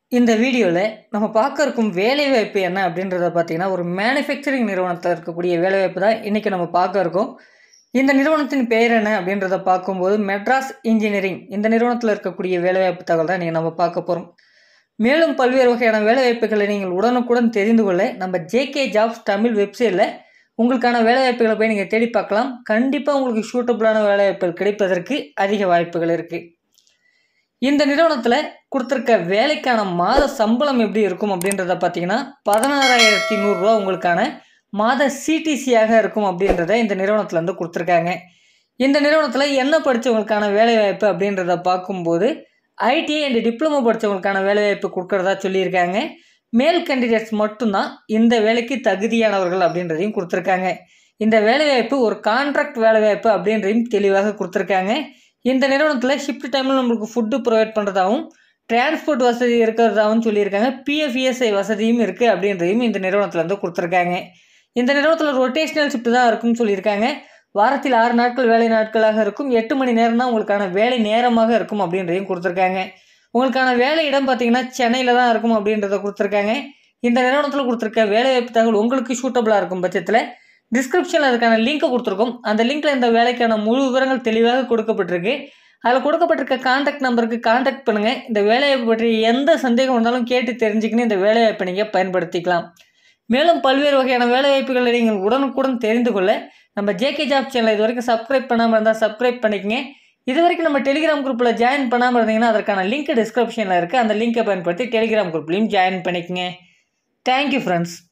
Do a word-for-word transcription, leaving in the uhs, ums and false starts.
இந்த வீடியோல நம்ம பார்க்க இருக்கும் வேலைவாய்ப்பு என்ன அப்படின்றத பார்த்தீங்கன்னா, ஒரு மேனுஃபேக்சரிங் நிறுவனத்தில இருக்கக்கூடிய வேலைவாய்ப்பு தான் இன்னைக்கு நம்ம பார்க்க இருக்கோம். இந்த நிறுவனத்தின் பெயர் என்ன அப்படின்றத பார்க்கும்போது மெட்ராஸ் இன்ஜினியரிங் இந்த நிறுவனத்தில இருக்கக்கூடிய வேலைவாய்ப்பு தகவல் தான் இன்னைக்கு நம்ம பார்க்க போறோம். மேலும் பல்வேறு வகையான வேலைவாய்ப்புகளை நீங்கள் உடனுக்குடன் தெரிந்து கொள்ள நம்ம ஜேகே ஜாப்ஸ் தமிழ் வெப்சைட்ல உங்களுக்கான வேலைவாய்ப்புகளை போய் நீங்கள் தேடி பார்க்கலாம். கண்டிப்பாக உங்களுக்கு சூட்டபிளான வேலைவாய்ப்புகள் கிடைப்பதற்கு அதிக வாய்ப்புகள் இருக்குது. இந்த நிறுவனத்தில் கொடுத்துருக்க வேலைக்கான மாத சம்பளம் எப்படி இருக்கும் அப்படின்றத பார்த்தீங்கன்னா, பதினாறாயிரத்தி நூறுரூவா உங்களுக்கான மாத சிடிசியாக இருக்கும் அப்படின்றத இந்த நிறுவனத்தில் வந்து கொடுத்துருக்காங்க. இந்த நிறுவனத்தில் என்ன படித்தவங்களுக்கான வேலைவாய்ப்பு அப்படின்றத பார்க்கும்போது ஐடிஐ அண்ட் டிப்ளமோ படித்தவங்களுக்கான வேலைவாய்ப்பு கொடுக்குறதா சொல்லியிருக்காங்க. மேல் கேண்டிடேட்ஸ் மட்டும்தான் இந்த வேலைக்கு தகுதியானவர்கள் அப்படின்றதையும் கொடுத்துருக்காங்க. இந்த வேலைவாய்ப்பு ஒரு கான்ட்ராக்ட் வேலைவாய்ப்பு அப்படின்றதையும் தெளிவாக கொடுத்துருக்காங்க. இந்த நிறுவனத்தில் ஷிஃப்ட் டைமில் நம்மளுக்கு ஃபுட்டு ப்ரொவைட் பண்ணுறதாகவும் டிரான்ஸ்போர்ட் வசதி இருக்கிறதாகவும் சொல்லியிருக்காங்க. பிஎஃப்இஎஸ்ஐ வசதியும் இருக்குது அப்படின்றதையும் இந்த நிறுவனத்தில் வந்து கொடுத்துருக்காங்க. இந்த நிறுவனத்தில் ரொட்டேஷனல் ஷிஃப்ட் தான் இருக்குன்னு சொல்லியிருக்காங்க. வாரத்தில் ஆறு நாட்கள் வேலை நாட்களாக இருக்கும். எட்டு மணி நேரம் தான் உங்களுக்கான வேலை நேரமாக இருக்கும் அப்படின்றதையும் கொடுத்துருக்காங்க. உங்களுக்கான வேலை இடம் பார்த்தீங்கன்னா சென்னையில் தான் இருக்கும் அப்படின்றத கொடுத்துருக்காங்க. இந்த நிறுவனத்தில் கொடுத்துருக்க வேலைவாய்ப்பு தகவல் உங்களுக்கு சூட்டபிளாக இருக்கும் பட்சத்தில் டிஸ்கிரிப்ஷனில் அதுக்கான லிங்க்கை கொடுத்துருக்கோம். அந்த லிங்க்கில் இந்த வேலைக்கான முழு விவரங்கள் தெளிவாக கொடுக்கப்பட்டிருக்கு. அதில் கொடுக்கப்பட்டிருக்க கான்டாக்ட் நம்பருக்கு கான்டாக்ட் பண்ணுங்கள். இந்த வேலைவாய்ப்பு பற்றி எந்த சந்தேகம் இருந்தாலும் கேட்டு தெரிஞ்சுக்கின்னு இந்த வேலைவாய்ப்பை நீங்கள் பயன்படுத்திக்கலாம். மேலும் பல்வேறு வகையான வேலைவாய்ப்புகளை நீங்கள் உடனுக்குடன் தெரிந்து கொள்ள நம்ம ஜேகே ஜாப் சேனலை இது வரைக்கும் சப்ஸ்கிரைப் பண்ணாமல் இருந்தால் சப்ஸ்கிரைப் பண்ணிக்கங்க. இது வரைக்கும் நம்ம டெலிகிராம் குரூப்பில் ஜாயின் பண்ணாமல் இருந்தீங்கன்னா அதற்கான லிங்க் டிஸ்கிரிப்ஷனில் இருக்குது. அந்த லிங்கை பயன்படுத்தி டெலிகிராம் குரூப்லையும் ஜாயின் பண்ணிக்கங்க. Thank you friends.